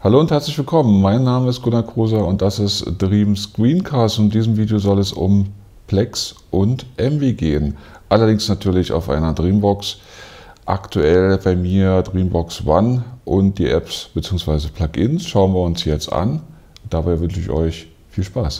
Hallo und herzlich willkommen, mein Name ist Gunnar Kruser und das ist Dream Screencast und in diesem Video soll es um Plex und Envy gehen. Allerdings natürlich auf einer Dreambox. Aktuell bei mir Dreambox One und die Apps bzw. Plugins schauen wir uns jetzt an. Dabei wünsche ich euch viel Spaß.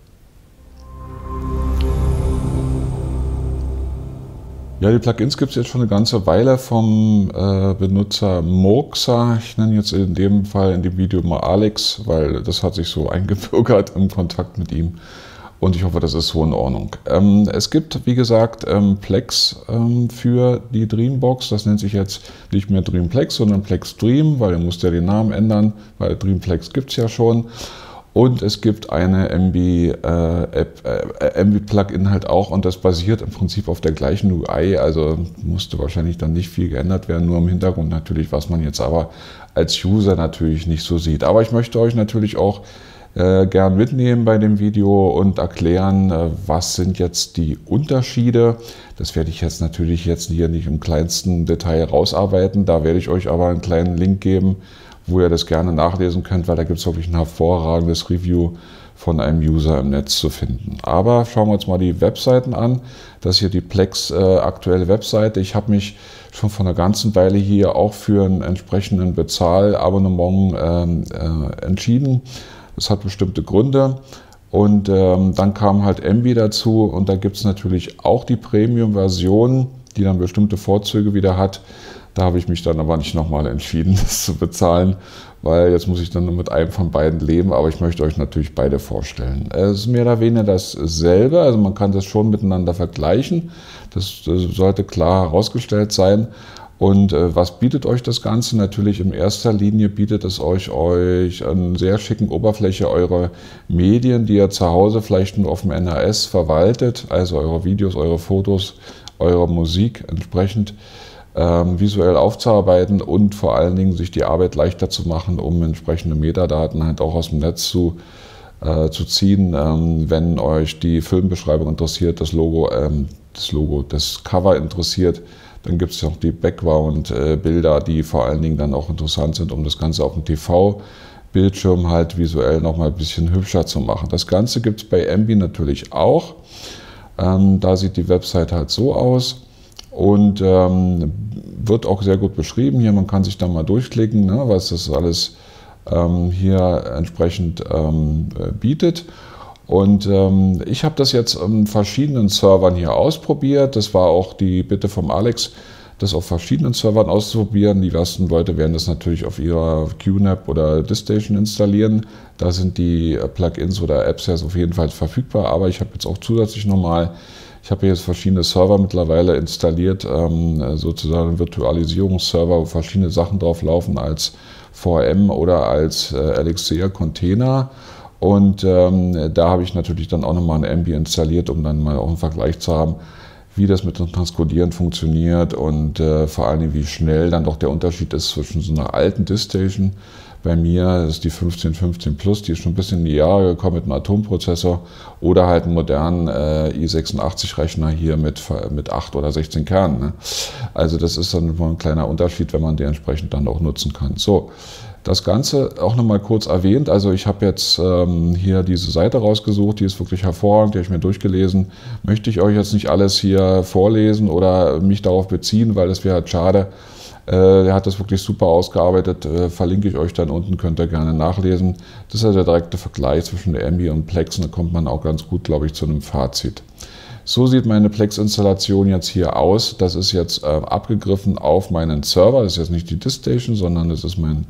Ja, die Plugins gibt es jetzt schon eine ganze Weile vom Benutzer Murksa. Ich nenne jetzt in dem Fall in dem Video mal Alex, weil das hat sich so eingebürgert im Kontakt mit ihm. Und ich hoffe, das ist so in Ordnung. Es gibt, wie gesagt, Plex für die Dreambox. Das nennt sich jetzt nicht mehr Dreamplex, sondern Plex Dream, weil ihr müsst ja den Namen ändern, weil Dreamplex gibt es ja schon. Und es gibt eine Envy-Plugin halt auch und das basiert im Prinzip auf der gleichen UI, also musste wahrscheinlich dann nicht viel geändert werden, nur im Hintergrund natürlich, was man jetzt aber als User natürlich nicht so sieht. Aber ich möchte euch natürlich auch gern mitnehmen bei dem Video und erklären, was sind jetzt die Unterschiede. Das werde ich jetzt natürlich hier nicht im kleinsten Detail rausarbeiten, da werde ich euch aber einen kleinen Link geben, wo ihr das gerne nachlesen könnt, weil da gibt es wirklich ein hervorragendes Review von einem User im Netz zu finden. Aber schauen wir uns mal die Webseiten an. Das ist hier die Plex aktuelle Webseite. Ich habe mich schon vor einer ganzen Weile hier auch für einen entsprechenden Bezahlabonnement entschieden. Das hat bestimmte Gründe. Und dann kam halt Envy dazu und da gibt es natürlich auch die Premium-Version, die dann bestimmte Vorzüge wieder hat. Da habe ich mich dann aber nicht nochmal entschieden, das zu bezahlen, weil jetzt muss ich dann nur mit einem von beiden leben, aber ich möchte euch natürlich beide vorstellen. Es ist mehr oder weniger dasselbe, also man kann das schon miteinander vergleichen, das sollte klar herausgestellt sein. Und was bietet euch das Ganze? Natürlich in erster Linie bietet es euch an sehr schicken Oberfläche eure Medien, die ihr zu Hause vielleicht nur auf dem NAS verwaltet, also eure Videos, eure Fotos, eure Musik entsprechend visuell aufzuarbeiten und vor allen Dingen sich die Arbeit leichter zu machen, um entsprechende Metadaten halt auch aus dem Netz zu ziehen. Wenn euch die Filmbeschreibung interessiert, das Cover interessiert, dann gibt es noch die Background-Bilder, die vor allen Dingen dann auch interessant sind, um das Ganze auf dem TV-Bildschirm halt visuell noch mal ein bisschen hübscher zu machen. Das Ganze gibt es bei Envy natürlich auch. Da sieht die Website halt so aus. Und wird auch sehr gut beschrieben. Hier, man kann sich da mal durchklicken, ne, was das alles hier entsprechend bietet. Und ich habe das jetzt an verschiedenen Servern hier ausprobiert. Das war auch die Bitte vom Alex, das auf verschiedenen Servern auszuprobieren. Die ersten Leute werden das natürlich auf ihrer QNAP oder DiskStation installieren. Da sind die Plugins oder Apps ja auf jeden Fall verfügbar. Aber ich habe jetzt auch zusätzlich nochmal Ich habe jetzt verschiedene Server mittlerweile installiert, sozusagen Virtualisierungsserver, wo verschiedene Sachen drauf laufen als VM oder als Elixir-Container. Und da habe ich natürlich dann auch nochmal ein Envy installiert, um dann mal auch einen Vergleich zu haben, wie das mit dem Transkodieren funktioniert und vor allem wie schnell dann doch der Unterschied ist zwischen so einer alten DiskStation. Bei mir das ist die 1515 Plus, die ist schon ein bisschen in die Jahre gekommen mit einem Atomprozessor oder halt einen modernen i86-Rechner hier mit 8 oder 16 Kernen. Ne? Also das ist dann ein kleiner Unterschied, wenn man den entsprechend dann auch nutzen kann. So, das Ganze auch nochmal kurz erwähnt. Also ich habe jetzt hier diese Seite rausgesucht, die ist wirklich hervorragend, die habe ich mir durchgelesen. Möchte ich euch jetzt nicht alles hier vorlesen oder mich darauf beziehen, weil das wäre halt schade. Der hat das wirklich super ausgearbeitet, verlinke ich euch dann unten, könnt ihr gerne nachlesen. Das ist ja der direkte Vergleich zwischen der Envy und Plex und da kommt man auch ganz gut, glaube ich, zu einem Fazit. So sieht meine Plex-Installation jetzt hier aus. Das ist jetzt abgegriffen auf meinen Server. Das ist jetzt nicht die DiskStation, sondern das ist mein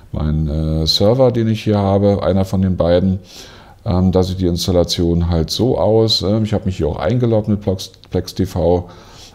Server, den ich hier habe, einer von den beiden. Da sieht die Installation halt so aus. Ich habe mich hier auch eingeloggt mit Plex TV.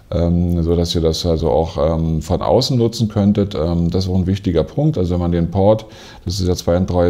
So dass ihr das also auch von außen nutzen könntet. Das ist auch ein wichtiger Punkt. Also wenn man den Port, das ist ja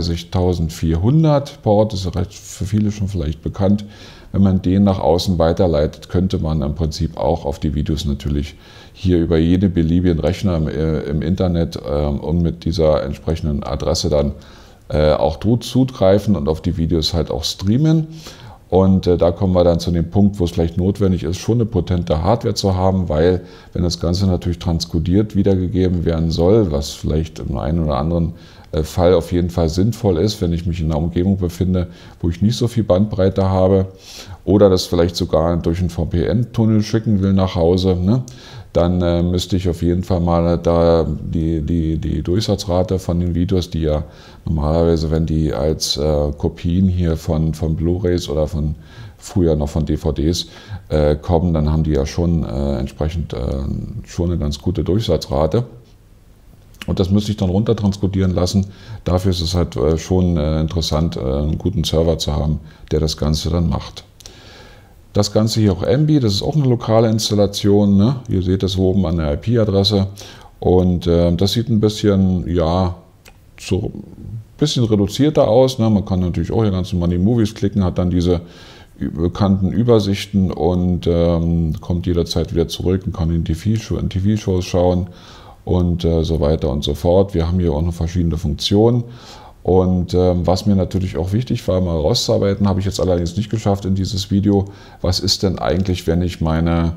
32400 Port, das ist recht für viele schon vielleicht bekannt, wenn man den nach außen weiterleitet, könnte man im Prinzip auch auf die Videos natürlich hier über jede beliebigen Rechner im Internet und mit dieser entsprechenden Adresse dann auch zugreifen und auf die Videos halt auch streamen. Und da kommen wir dann zu dem Punkt, wo es vielleicht notwendig ist, schon eine potente Hardware zu haben, weil wenn das Ganze natürlich transkodiert wiedergegeben werden soll, was vielleicht im einen oder anderen Fall auf jeden Fall sinnvoll ist, wenn ich mich in einer Umgebung befinde, wo ich nicht so viel Bandbreite habe oder das vielleicht sogar durch einen VPN-Tunnel schicken will nach Hause, ne? Dann müsste ich auf jeden Fall mal da die Durchsatzrate von den Videos, die ja normalerweise, wenn die als Kopien hier von Blu-rays oder früher noch von DVDs kommen, dann haben die ja schon entsprechend schon eine ganz gute Durchsatzrate. Und das müsste ich dann runtertranskodieren lassen. Dafür ist es halt schon interessant, einen guten Server zu haben, der das Ganze dann macht. Das Ganze hier auch Emby, das ist auch eine lokale Installation, ne? Ihr seht das oben an der IP-Adresse. Und das sieht ein bisschen, ja, so ein bisschen reduzierter aus, ne? Man kann natürlich auch hier ganz normal die Movies klicken, hat dann diese bekannten Übersichten und kommt jederzeit wieder zurück und kann in TV-Shows schauen und so weiter und so fort. Wir haben hier auch noch verschiedene Funktionen. Und was mir natürlich auch wichtig war, mal rauszuarbeiten, habe ich jetzt allerdings nicht geschafft in dieses Video. Was ist denn eigentlich, wenn ich eine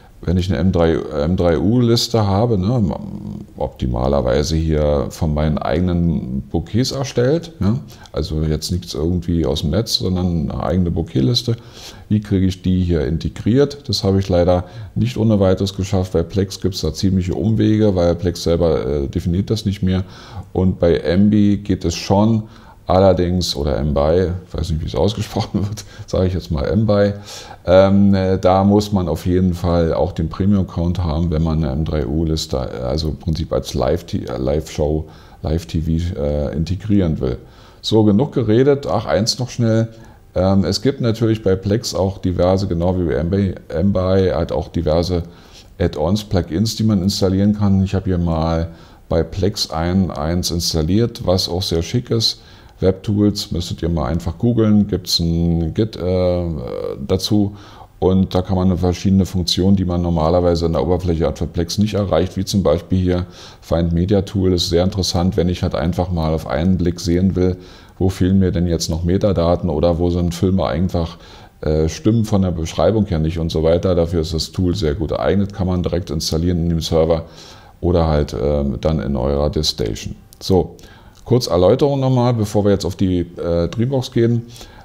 M3U-Liste habe, ne, optimalerweise hier von meinen eigenen Bouquets erstellt, ja, also jetzt nichts irgendwie aus dem Netz, sondern eine eigene Bouquetliste. Wie kriege ich die hier integriert? Das habe ich leider nicht ohne weiteres geschafft. Bei Plex gibt es da ziemliche Umwege, weil Plex selber definiert das nicht mehr. Und bei Emby geht es schon. Allerdings, oder Emby, ich weiß nicht, wie es ausgesprochen wird, sage ich jetzt mal Emby, da muss man auf jeden Fall auch den Premium-Account haben, wenn man eine M3U-Liste, also im Prinzip als Live-Show, Live-TV integrieren will. So, genug geredet. Ach, eins noch schnell. Es gibt natürlich bei Plex auch diverse, genau wie bei Emby, halt auch diverse Add-ons, Plugins, die man installieren kann. Ich habe hier mal bei Plex eins installiert, was auch sehr schick ist. WebTools, müsstet ihr mal einfach googeln, gibt es ein Git dazu und da kann man verschiedene Funktionen, die man normalerweise in der Oberfläche hat für Plex nicht erreicht, wie zum Beispiel hier Find Media Tool, ist sehr interessant, wenn ich halt einfach mal auf einen Blick sehen will, wo fehlen mir denn jetzt noch Metadaten oder wo sind Filme einfach Stimmen von der Beschreibung her nicht und so weiter. Dafür ist das Tool sehr gut geeignet, kann man direkt installieren in dem Server oder halt dann in eurer Diskstation. So. Kurz Erläuterung nochmal, bevor wir jetzt auf die Dreambox gehen.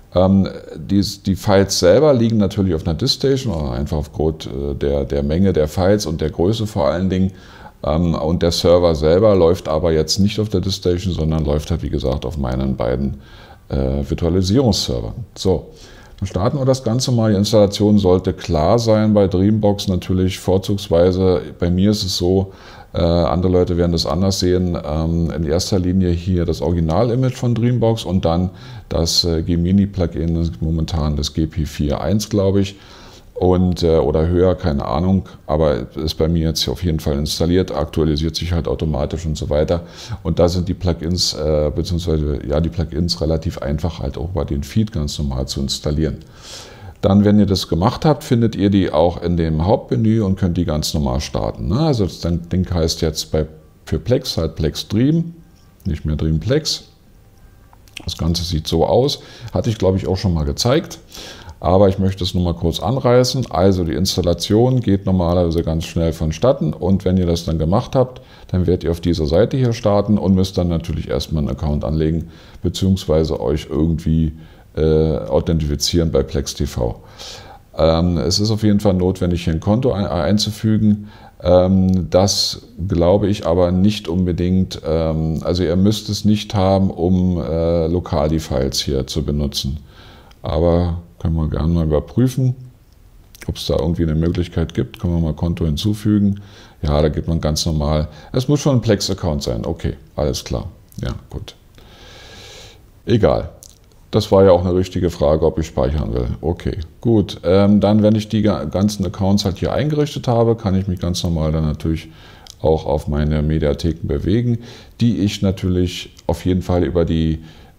Die Files selber liegen natürlich auf einer Diskstation, einfach aufgrund der Menge der Files und der Größe vor allen Dingen. Und der Server selber läuft aber jetzt nicht auf der Diskstation, sondern läuft halt wie gesagt auf meinen beiden Virtualisierungsservern. So, dann starten wir das Ganze mal. Die Installation sollte klar sein bei Dreambox natürlich vorzugsweise. Bei mir ist es so, andere Leute werden das anders sehen. In erster Linie hier das Original-Image von Dreambox und dann das Gemini-Plugin, momentan das GP4.1, glaube ich, und, oder höher, keine Ahnung, aber ist bei mir jetzt auf jeden Fall installiert, aktualisiert sich halt automatisch und so weiter. Und da sind die Plugins, beziehungsweise ja, die Plugins relativ einfach halt auch bei den Feed ganz normal zu installieren. Dann, wenn ihr das gemacht habt, findet ihr die auch in dem Hauptmenü und könnt die ganz normal starten. Also das Ding heißt jetzt für Plex halt Plex Dream, nicht mehr Dream Plex. Das Ganze sieht so aus. Hatte ich, glaube ich, auch schon mal gezeigt. Aber ich möchte es nur mal kurz anreißen. Also die Installation geht normalerweise ganz schnell vonstatten. Und wenn ihr das dann gemacht habt, dann werdet ihr auf dieser Seite hier starten und müsst dann natürlich erstmal einen Account anlegen, beziehungsweise euch irgendwie authentifizieren bei Plex TV. Es ist auf jeden Fall notwendig, hier ein Konto einzufügen. Das glaube ich aber nicht unbedingt, also ihr müsst es nicht haben, um lokal die Files hier zu benutzen. Aber können wir gerne mal überprüfen, ob es da irgendwie eine Möglichkeit gibt. Können wir mal Konto hinzufügen. Ja, da gibt man ganz normal. Es muss schon ein Plex-Account sein. Okay, alles klar. Ja, gut. Egal. Das war ja auch eine richtige Frage, ob ich speichern will. Okay, gut. Dann, wenn ich die ganzen Accounts halt hier eingerichtet habe, kann ich mich ganz normal dann natürlich auch auf meine Mediatheken bewegen, die ich natürlich auf jeden Fall über die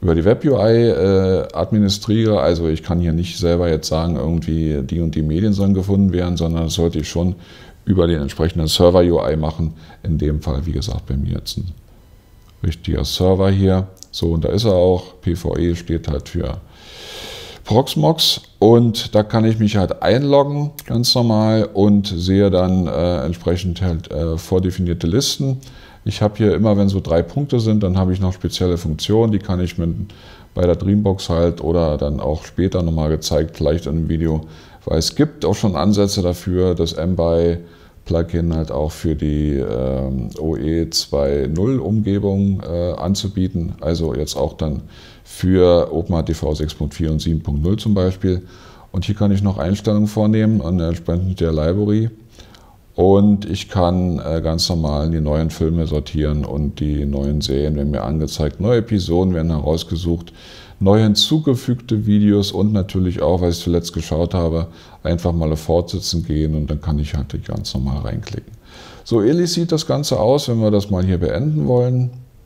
Web-UI administriere. Also ich kann hier nicht selber jetzt sagen, irgendwie die und die Medien sollen gefunden werden, sondern das sollte ich schon über den entsprechenden Server-UI machen. In dem Fall, wie gesagt, bei mir jetzt ein richtiger Server hier. So, und da ist er auch. PVE steht halt für Proxmox. Und da kann ich mich halt einloggen, ganz normal, und sehe dann entsprechend halt vordefinierte Listen. Ich habe hier immer, wenn so 3 Punkte sind, dann habe ich noch spezielle Funktionen, die kann ich bei der Dreambox halt oder dann auch später nochmal gezeigt, vielleicht in einem Video, weil es gibt auch schon Ansätze dafür, das MBI-Plugin halt auch für die OE 2.0 Umgebung anzubieten, also jetzt auch dann für OpenATV 6.4 und 7.0 zum Beispiel. Und hier kann ich noch Einstellungen vornehmen an der entsprechend der Library. Und ich kann ganz normal die neuen Filme sortieren und die neuen Serien werden mir angezeigt. Neue Episoden werden herausgesucht, neu hinzugefügte Videos und natürlich auch, was ich zuletzt geschaut habe, einfach mal auf Fortsetzen gehen und dann kann ich halt ganz normal reinklicken. So ähnlich sieht das Ganze aus, wenn wir das mal hier beenden wollen.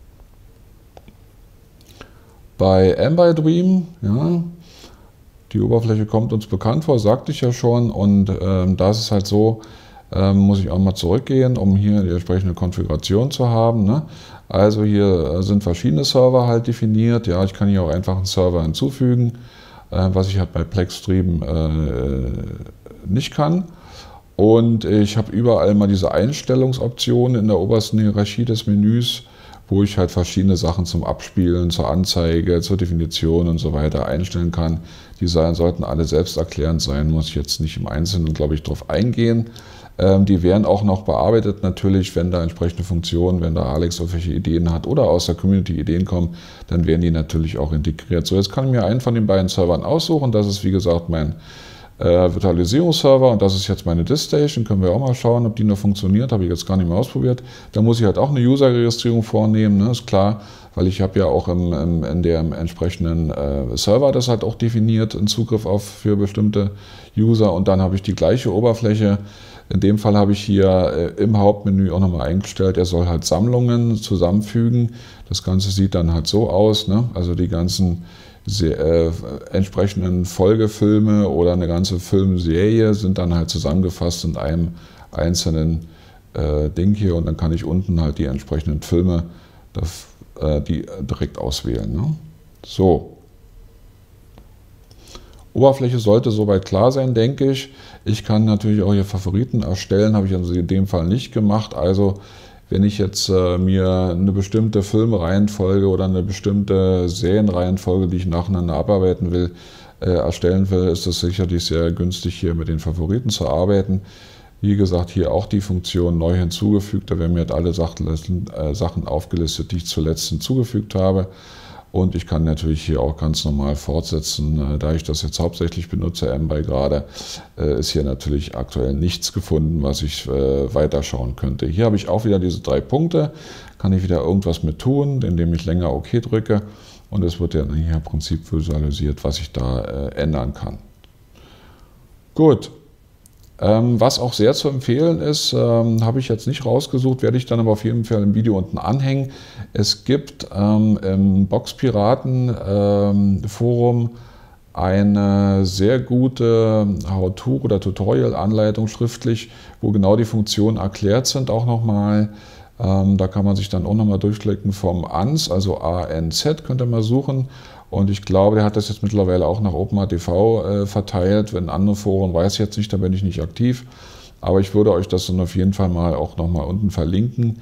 Bei MBI-Dream, ja, die Oberfläche kommt uns bekannt vor, sagte ich ja schon, und da ist es halt so, muss ich auch mal zurückgehen, um hier die entsprechende Konfiguration zu haben. Ne? Also hier sind verschiedene Server halt definiert. Ja, ich kann hier auch einfach einen Server hinzufügen, was ich halt bei Plexstream nicht kann. Und ich habe überall mal diese Einstellungsoptionen in der obersten Hierarchie des Menüs, wo ich halt verschiedene Sachen zum Abspielen, zur Anzeige, zur Definition und so weiter einstellen kann. Die sollten alle selbsterklärend sein, muss ich jetzt nicht im Einzelnen, glaube ich, drauf eingehen. Die werden auch noch bearbeitet natürlich, wenn da entsprechende Funktionen, wenn da Alex irgendwelche Ideen hat oder aus der Community Ideen kommen, dann werden die natürlich auch integriert. So, jetzt kann ich mir einen von den beiden Servern aussuchen. Das ist wie gesagt mein Virtualisierungsserver und das ist jetzt meine Diskstation. Können wir auch mal schauen, ob die noch funktioniert. Habe ich jetzt gar nicht mehr ausprobiert. Da muss ich halt auch eine User-Registrierung vornehmen, ne? Ist klar, weil ich habe ja auch in dem entsprechenden Server das halt auch definiert, einen Zugriff für bestimmte User und dann habe ich die gleiche Oberfläche. In dem Fall habe ich hier im Hauptmenü auch nochmal eingestellt, er soll halt Sammlungen zusammenfügen. Das Ganze sieht dann halt so aus, ne? Also die ganzen entsprechenden Folgefilme oder eine ganze Filmserie sind dann halt zusammengefasst in einem einzelnen Ding hier und dann kann ich unten halt die entsprechenden Filme die direkt auswählen. Ne? So. Oberfläche sollte soweit klar sein, denke ich. Ich kann natürlich auch hier Favoriten erstellen, habe ich also in dem Fall nicht gemacht. Also wenn ich jetzt mir eine bestimmte Filmreihenfolge oder eine bestimmte Serienreihenfolge, die ich nacheinander abarbeiten will, erstellen will, ist es sicherlich sehr günstig, hier mit den Favoriten zu arbeiten. Wie gesagt, hier auch die Funktion neu hinzugefügt. Da werden mir alle Sachen aufgelistet, die ich zuletzt hinzugefügt habe. Und ich kann natürlich hier auch ganz normal fortsetzen. Da ich das jetzt hauptsächlich benutze, MBI gerade, ist hier natürlich aktuell nichts gefunden, was ich weiterschauen könnte. Hier habe ich auch wieder diese 3 Punkte. Kann ich wieder irgendwas mit tun, indem ich länger OK drücke. Und es wird ja dann hier im Prinzip visualisiert, was ich da ändern kann. Gut. Was auch sehr zu empfehlen ist, habe ich jetzt nicht rausgesucht, werde ich dann aber auf jeden Fall im Video unten anhängen. Es gibt im Boxpiraten-Forum eine sehr gute How-To- oder Tutorial-Anleitung schriftlich, wo genau die Funktionen erklärt sind auch nochmal. Da kann man sich dann auch nochmal durchklicken vom ANZ, also ANZ könnt ihr mal suchen. Und ich glaube, der hat das jetzt mittlerweile auch nach OpenATV verteilt. Wenn andere Foren, weiß ich jetzt nicht, da bin ich nicht aktiv. Aber ich würde euch das dann auf jeden Fall mal auch nochmal unten verlinken.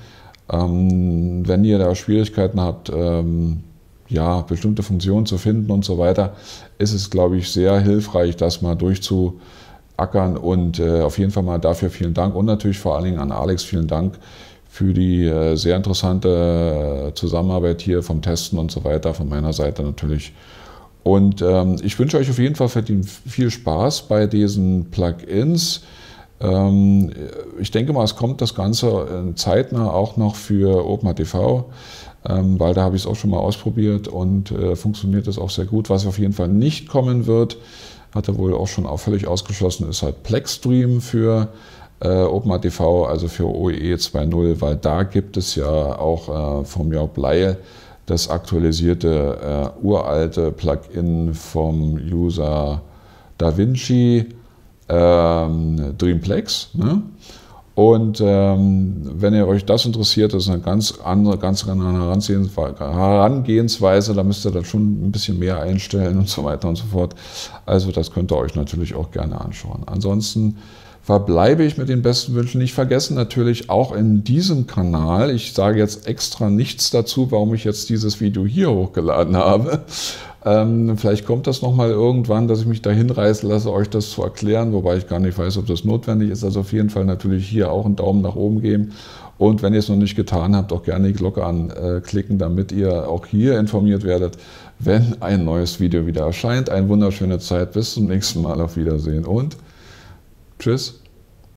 Wenn ihr da Schwierigkeiten habt, ja, bestimmte Funktionen zu finden und so weiter, ist es, glaube ich, sehr hilfreich, das mal durchzuackern. Und auf jeden Fall mal dafür vielen Dank. Und natürlich vor allen Dingen an Alex vielen Dank für die sehr interessante Zusammenarbeit hier vom Testen und so weiter, von meiner Seite natürlich. Und ich wünsche euch auf jeden Fall viel Spaß bei diesen Plugins. Ich denke mal, es kommt das Ganze zeitnah auch noch für OpenATV, weil da habe ich es auch schon mal ausprobiert und funktioniert es auch sehr gut. Was auf jeden Fall nicht kommen wird, hat er wohl auch schon völlig ausgeschlossen, ist halt Plexstream für OpenATV, also für OE 2.0, weil da gibt es ja auch vom Jörg Bleil das aktualisierte uralte Plugin vom User DaVinci Dreamplex. Ne? Und wenn ihr euch das interessiert, das ist eine ganz andere Herangehensweise, da müsst ihr dann schon ein bisschen mehr einstellen und so weiter und so fort. Also das könnt ihr euch natürlich auch gerne anschauen. Ansonsten verbleibe ich mit den besten Wünschen. Nicht vergessen natürlich auch in diesem Kanal, ich sage jetzt extra nichts dazu, warum ich jetzt dieses Video hier hochgeladen habe. Vielleicht kommt das nochmal irgendwann, dass ich mich da hinreißen lasse, euch das zu erklären, wobei ich gar nicht weiß, ob das notwendig ist. Also auf jeden Fall natürlich hier auch einen Daumen nach oben geben. Und wenn ihr es noch nicht getan habt, auch gerne die Glocke anklicken, damit ihr auch hier informiert werdet, wenn ein neues Video wieder erscheint. Eine wunderschöne Zeit, bis zum nächsten Mal, auf Wiedersehen und tschüss.